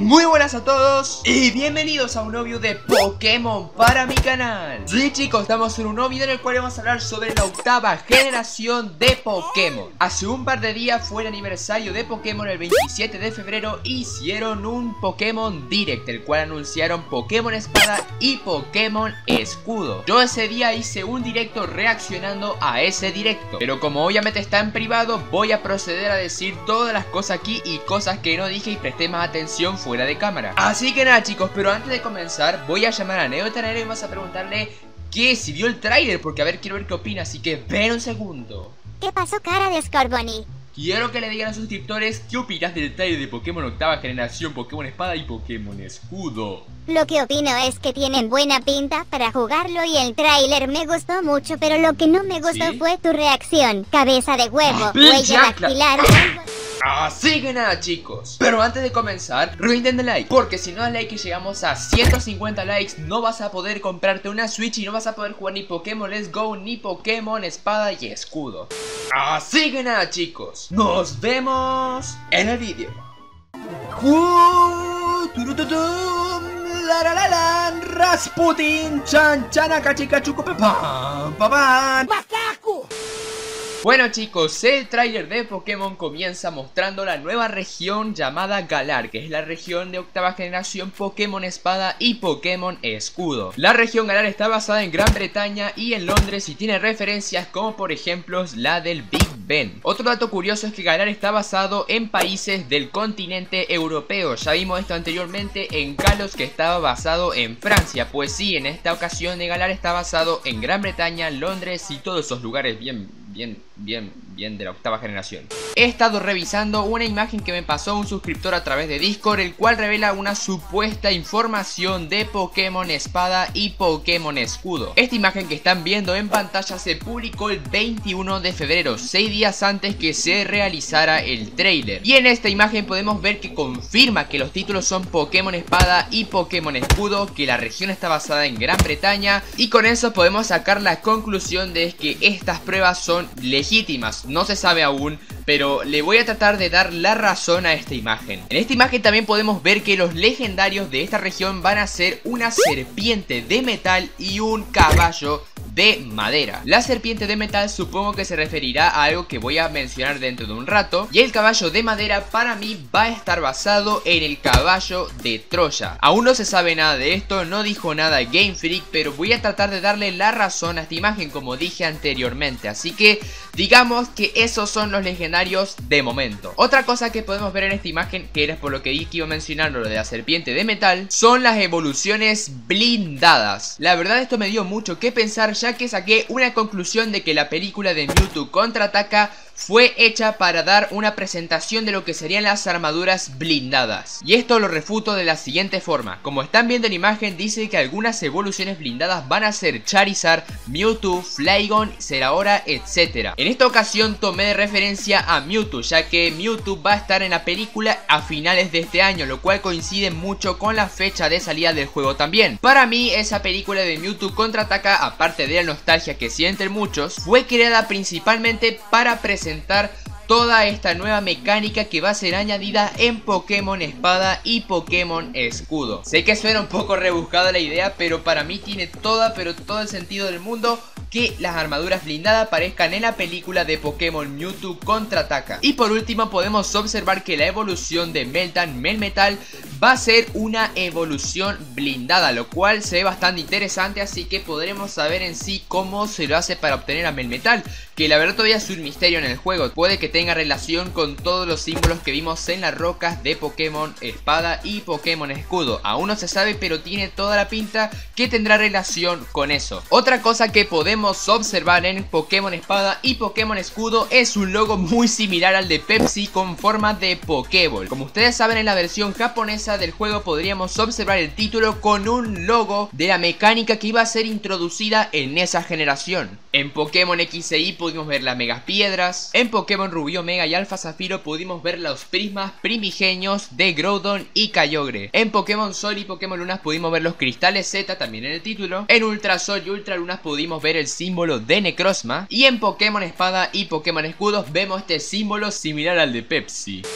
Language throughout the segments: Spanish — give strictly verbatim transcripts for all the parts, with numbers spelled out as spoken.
Muy buenas a todos y bienvenidos a un nuevo video de Pokémon para mi canal. Sí chicos, estamos en un nuevo video en el cual vamos a hablar sobre la octava generación de Pokémon. Hace un par de días fue el aniversario de Pokémon, el veintisiete de febrero. Hicieron un Pokémon Direct, el cual anunciaron Pokémon Espada y Pokémon Escudo. Yo ese día hice un directo reaccionando a ese directo, pero como obviamente está en privado, voy a proceder a decir todas las cosas aquí y cosas que no dije y presté más atención fuera de cámara. Así que nada chicos, pero antes de comenzar voy a llamar a Neotanero y vamos a preguntarle que si vio el tráiler, porque a ver, quiero ver qué opina, así que ven un segundo. ¿Qué pasó, cara de Scorbunny? Quiero que le digan a sus suscriptores qué opinas del tráiler de Pokémon octava generación, Pokémon Espada y Pokémon Escudo. Lo que opino es que tienen buena pinta para jugarlo y el tráiler me gustó mucho, pero lo que no me gustó ¿Sí? fue tu reacción. Cabeza de huevo, huella dactilar. Así que nada chicos, pero antes de comenzar, revienten de like, porque si no das like y llegamos a ciento cincuenta likes, no vas a poder comprarte una Switch y no vas a poder jugar ni Pokémon Let's Go ni Pokémon Espada y Escudo. Así que nada chicos, nos vemos en el vídeo. La la la la, Rasputin, chan chanaca chica chuco pam pam. Bueno chicos, el tráiler de Pokémon comienza mostrando la nueva región llamada Galar, que es la región de octava generación Pokémon Espada y Pokémon Escudo. La región Galar está basada en Gran Bretaña y en Londres y tiene referencias como por ejemplo la del Big Ben. Otro dato curioso es que Galar está basado en países del continente europeo. Ya vimos esto anteriormente en Kalos, que estaba basado en Francia. Pues sí, en esta ocasión de Galar está basado en Gran Bretaña, Londres y todos esos lugares bien... Bien, bien, bien de la octava generación. He estado revisando una imagen que me pasó un suscriptor a través de Discord, el cual revela una supuesta información de Pokémon Espada y Pokémon Escudo. Esta imagen que están viendo en pantalla se publicó el veintiuno de febrero, seis días antes que se realizara el trailer. Y en esta imagen podemos ver que confirma que los títulos son Pokémon Espada y Pokémon Escudo, que la región está basada en Gran Bretaña, y con eso podemos sacar la conclusión de que estas pruebas son legítimas. No se sabe aún, pero le voy a tratar de dar la razón a esta imagen. En esta imagen también podemos ver que los legendarios de esta región van a ser una serpiente de metal y un caballo de madera. La serpiente de metal supongo que se referirá a algo que voy a mencionar dentro de un rato, y el caballo de madera para mí va a estar basado en el caballo de Troya. Aún no se sabe nada de esto, no dijo nada Game Freak, pero voy a tratar de darle la razón a esta imagen como dije anteriormente, así que digamos que esos son los legendarios de momento. Otra cosa que podemos ver en esta imagen, que era por lo que iba a mencionar lo de la serpiente de metal, son las evoluciones blindadas. La verdad esto me dio mucho que pensar, ya que saqué una conclusión de que la película de Mewtwo Contraataca fue hecha para dar una presentación de lo que serían las armaduras blindadas. Y esto lo refuto de la siguiente forma. Como están viendo en la imagen, dice que algunas evoluciones blindadas van a ser Charizard, Mewtwo, Flygon, Zeraora, etcétera. En esta ocasión tomé de referencia a Mewtwo, ya que Mewtwo va a estar en la película a finales de este año, lo cual coincide mucho con la fecha de salida del juego también. Para mí esa película de Mewtwo Contraataca, aparte de la nostalgia que sienten muchos, fue creada principalmente para presentar toda esta nueva mecánica que va a ser añadida en Pokémon Espada y Pokémon Escudo. Sé que suena un poco rebuscada la idea, pero para mí tiene toda, pero todo el sentido del mundo que las armaduras blindadas aparezcan en la película de Pokémon Mewtwo Contraataca. Y por último podemos observar que la evolución de Meltan Melmetal va a ser una evolución blindada, lo cual se ve bastante interesante, así que podremos saber en sí cómo se lo hace para obtener a Melmetal, que la verdad todavía es un misterio en el juego. Puede que tenga relación con todos los símbolos que vimos en las rocas de Pokémon Espada y Pokémon Escudo. Aún no se sabe, pero tiene toda la pinta que tendrá relación con eso. Otra cosa que podemos observar en Pokémon Espada y Pokémon Escudo es un logo muy similar al de Pepsi con forma de Pokéball. Como ustedes saben, en la versión japonesa del juego podríamos observar el título con un logo de la mecánica que iba a ser introducida en esa generación. En Pokémon X e Y pudimos ver las Megas Piedras. En Pokémon Rubí, Omega y Alfa Zafiro pudimos ver los prismas primigenios de Groudon y Kyogre. En Pokémon Sol y Pokémon Lunas pudimos ver los cristales Z, también en el título. En Ultra Sol y Ultra Lunas pudimos ver el símbolo de Necrozma. Y en Pokémon Espada y Pokémon Escudos vemos este símbolo similar al de Pepsi.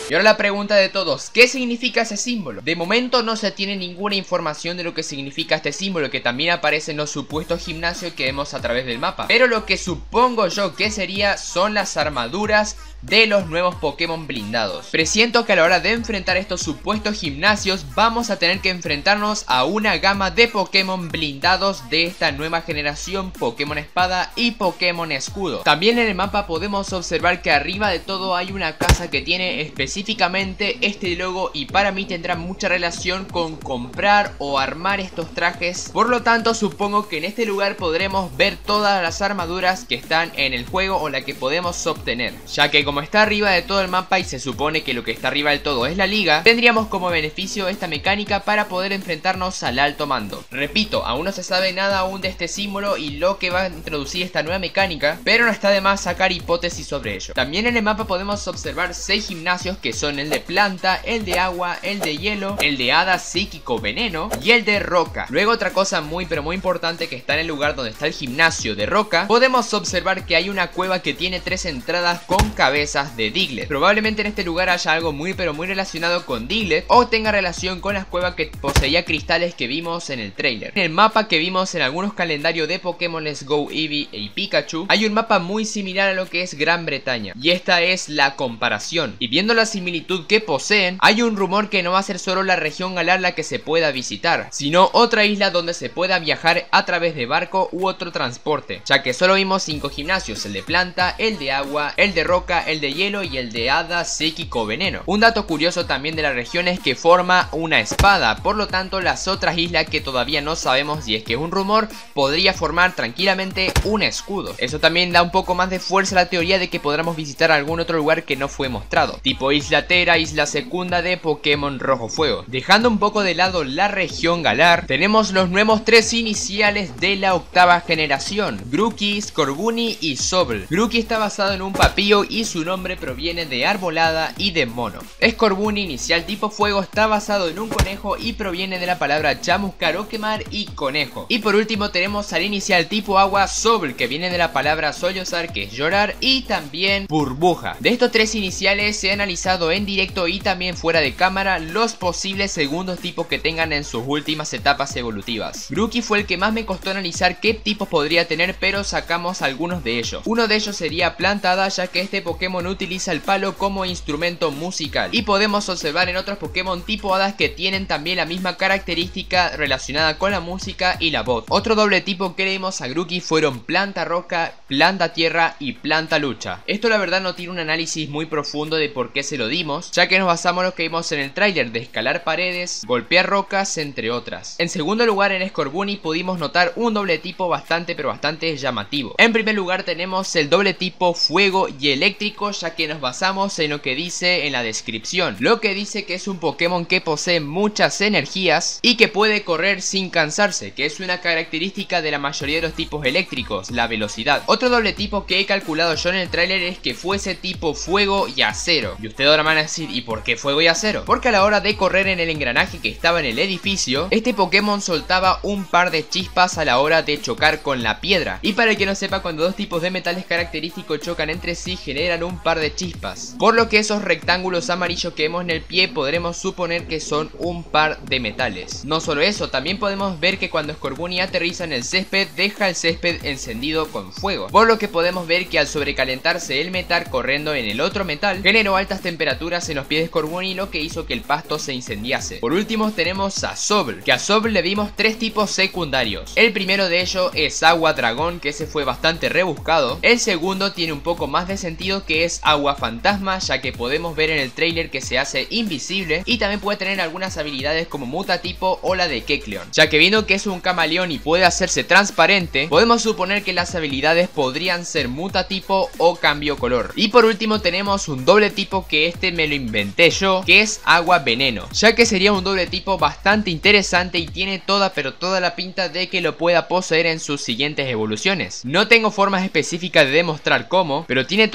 Y ahora la pregunta de todos, ¿qué significa ese símbolo? De momento no se tiene ninguna información de lo que significa este símbolo, que también aparece en los supuestos gimnasios que vemos a través del mapa. Pero lo que supongo yo que sería son las armaduras de los nuevos Pokémon blindados. Presiento que a la hora de enfrentar estos supuestos gimnasios vamos a tener que enfrentarnos a una gama de Pokémon blindados de esta nueva generación, Pokémon Espada y Pokémon Escudo. También en el mapa podemos observar que arriba de todo hay una casa que tiene específicamente este logo, y para mí tendrá mucha relación con comprar o armar estos trajes. Por lo tanto supongo que en este lugar podremos ver todas las armaduras que están en el juego o la que podemos obtener, ya que como está arriba de todo el mapa y se supone que lo que está arriba del todo es la liga, tendríamos como beneficio esta mecánica para poder enfrentarnos al alto mando. Repito, aún no se sabe nada aún de este símbolo y lo que va a introducir esta nueva mecánica, pero no está de más sacar hipótesis sobre ello. También en el mapa podemos observar seis gimnasios, que son el de planta, el de agua, el de hielo, el de hada psíquico veneno y el de roca. Luego otra cosa muy pero muy importante que está en el lugar donde está el gimnasio de roca, podemos observar que hay una cueva que tiene tres entradas con cabezas de Diglett. Probablemente en este lugar haya algo muy pero muy relacionado con Diglett o tenga relación con las cuevas que poseía cristales que vimos en el trailer. En el mapa que vimos en algunos calendarios de Pokémon Let's Go Eevee y Pikachu, hay un mapa muy similar a lo que es Gran Bretaña, y esta es la comparación. Y viendo la similitud que poseen, hay un rumor que no va a ser solo la región Galar la que se pueda visitar, sino otra isla donde se pueda viajar a través de barco u otro transporte, ya que solo vimos cinco gimnasios: el de planta, el de agua, el de roca, el de hielo y el de hada psíquico veneno. Un dato curioso también de la región es que forma una espada, por lo tanto las otras islas que todavía no sabemos, y es que es un rumor, podría formar tranquilamente un escudo. Eso también da un poco más de fuerza a la teoría de que podamos visitar algún otro lugar que no fue mostrado, tipo Isla Tera, isla secunda de Pokémon Rojo Fuego. Dejando un poco de lado la región Galar, tenemos los nuevos tres iniciales de la octava generación: Grookey, Scorbunny y Sobble. Grookey está basado en un papillo y su nombre proviene de arbolada y de mono. Scorbunny, inicial tipo fuego, está basado en un conejo y proviene de la palabra chamuscar o quemar y conejo. Y por último tenemos al inicial tipo agua, Sobble, que viene de la palabra sollozar, que es llorar, y también burbuja. De estos tres iniciales se ha analizado en directo y también fuera de cámara los posibles segundos tipos que tengan en sus últimas etapas evolutivas. Grookey fue el que más me costó analizar qué tipos podría tener, pero sacamos algunos de ellos. Uno de ellos sería plantada, ya que este Pokémon utiliza el palo como instrumento musical, y podemos observar en otros Pokémon tipo hadas que tienen también la misma característica relacionada con la música y la voz. Otro doble tipo que le dimos a Grookey fueron planta roca, planta tierra y planta lucha. Esto la verdad no tiene un análisis muy profundo de por qué se lo dimos, ya que nos basamos en lo que vimos en el tráiler de escalar paredes, golpear rocas, entre otras. En segundo lugar, en Scorbunny pudimos notar un doble tipo bastante pero bastante llamativo. En primer lugar tenemos el doble tipo fuego y eléctrico, ya que nos basamos en lo que dice en la descripción, lo que dice que es un Pokémon que posee muchas energías y que puede correr sin cansarse, que es una característica de la mayoría de los tipos eléctricos, la velocidad. Otro doble tipo que he calculado yo en el tráiler es que fuese tipo fuego y acero. Y ustedes ahora van a decir, ¿y por qué fuego y acero? Porque a la hora de correr en el engranaje que estaba en el edificio, este Pokémon soltaba un par de chispas a la hora de chocar con la piedra. Y para el que no sepa, cuando dos tipos de metales característicos chocan entre sí, generan un par de chispas, por lo que esos rectángulos amarillos que vemos en el pie podremos suponer que son un par de metales. No solo eso, también podemos ver que cuando Scorbunny aterriza en el césped, deja el césped encendido con fuego, por lo que podemos ver que al sobrecalentarse el metal corriendo en el otro metal, generó altas temperaturas en los pies de Scorbunny, lo que hizo que el pasto se incendiase. Por último tenemos a Sobble, que a Sobble le vimos tres tipos secundarios. El primero de ellos es agua dragón, que ese fue bastante rebuscado. El segundo tiene un poco más de sentido, que es agua fantasma, ya que podemos ver en el trailer que se hace invisible, y también puede tener algunas habilidades como mutatipo o la de Kecleon, ya que viendo que es un camaleón y puede hacerse transparente, podemos suponer que las habilidades podrían ser mutatipo o cambio color. Y por último tenemos un doble tipo, que este me lo inventé yo, que es agua veneno, ya que sería un doble tipo bastante interesante y tiene toda pero toda la pinta de que lo pueda poseer en sus siguientes evoluciones. No tengo formas específicas de demostrar cómo, pero tiene toda la pinta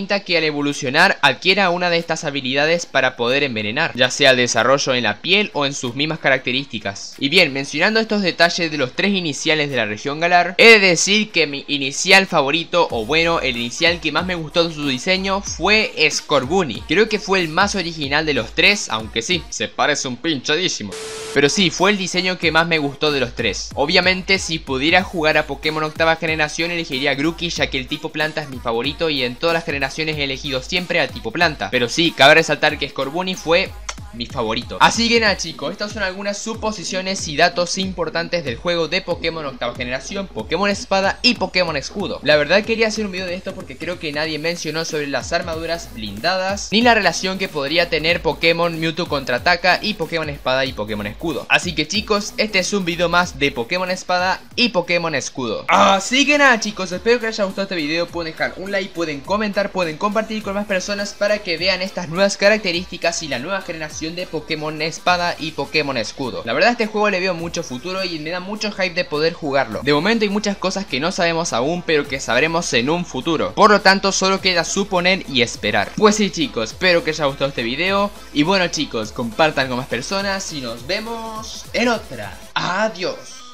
pinta que al evolucionar adquiera una de estas habilidades para poder envenenar, ya sea el desarrollo en la piel o en sus mismas características. Y bien, mencionando estos detalles de los tres iniciales de la región Galar, he de decir que mi inicial favorito, o bueno, el inicial que más me gustó de su diseño fue Scorbunny. Creo que fue el más original de los tres, aunque sí, se parece un pinchadísimo. Pero sí, fue el diseño que más me gustó de los tres. Obviamente, si pudiera jugar a Pokémon octava generación, elegiría a Grookey, ya que el tipo planta es mi favorito y en todas las generaciones he elegido siempre al tipo planta. Pero sí, cabe resaltar que Scorbunny fue mi favorito. Así que nada, chicos, estas son algunas suposiciones y datos importantes del juego de Pokémon octava generación, Pokémon Espada y Pokémon Escudo. La verdad quería hacer un video de esto porque creo que nadie mencionó sobre las armaduras blindadas, ni la relación que podría tener Pokémon Mewtwo Contraataca y Pokémon Espada y Pokémon Escudo. Así que chicos, este es un video más de Pokémon Espada y Pokémon Escudo. Así que nada, chicos, espero que les haya gustado este video. Pueden dejar un like, pueden comentar, pueden compartir con más personas para que vean estas nuevas características y la nueva generación de Pokémon Espada y Pokémon Escudo. La verdad, este juego le veo mucho futuro y me da mucho hype de poder jugarlo. De momento hay muchas cosas que no sabemos aún, pero que sabremos en un futuro. Por lo tanto, solo queda suponer y esperar. Pues sí, chicos, espero que les haya gustado este video. Y bueno, chicos, compartan con más personas y nos vemos en otra. Adiós.